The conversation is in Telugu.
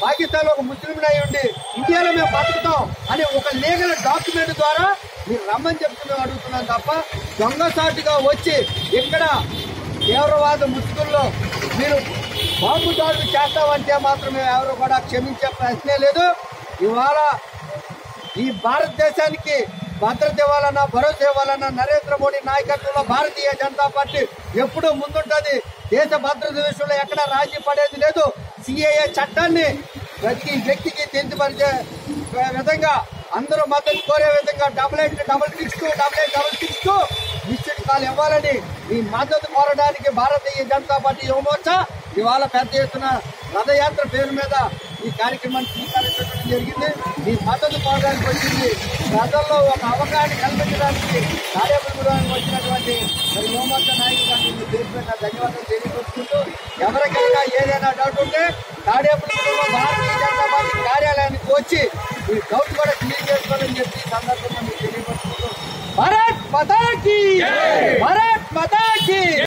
పాకిస్తాన్ లో ఒక ముస్లిం అయి ఉండి ఇండియాలో మేము బతుకుతాం అని ఒక లీగల్ డాక్యుమెంట్ ద్వారా మీరు రమ్మని చెప్తూ మేము అడుగుతున్నాం తప్ప దొంగసాటుగా వచ్చి ఇక్కడ తీవ్రవాద ముసుగుల్లో మీరు బాంబు దాడులు చేస్తామంటే మాత్రమే ఎవరు కూడా క్షమించే ప్రశ్నే లేదు. ఇవాళ ఈ భారతదేశానికి భద్రత ఇవ్వాలన్నా భరోసా ఇవ్వాలన్నా నరేంద్ర మోడీ నాయకత్వంలో భారతీయ జనతా పార్టీ ఎప్పుడూ ముందుంటది. దేశ భద్రత విషయంలో ఎక్కడ రాజీ పడేది లేదు. సిఏఏ చట్టాన్ని ప్రతి వ్యక్తికి తెలియపరిచే విధంగా అందరూ మద్దతు కోరే విధంగా 8866 మిస్డ్ కాల్ ఇవ్వాలని ఈ మద్దతు కోరడానికి భారతీయ జనతా పార్టీ యువమోర్చా ఇవాళ పెద్ద ఎత్తున రథయాత్ర పేరు మీద ఈ కార్యక్రమాన్ని శ్రీకారం చుట్టడం జరిగింది. ఈ మద్దతు కోరడానికి వచ్చింది. ప్రజల్లో ఒక అవగాహన కల్పించడానికి కార్యక్రమానికి వచ్చినటువంటి మరి యువమోర్చా నాయకులు పేరు మీద ధన్యవాదాలు తెలియపరుచుకుంటూ ఎవరికైనా ఏదైనా డౌట్ ఉంటే తాడేపల్లిగూడెంలో భారతీయ జనతా పార్టీ కార్యాలయానికి వచ్చి ఈ డౌట్ కూడా క్లియర్ చేసుకోవాలని చెప్పి ఈ సందర్భంగా మీకు తెలియపరుచుకుంటూ భారత్ మాతా కీ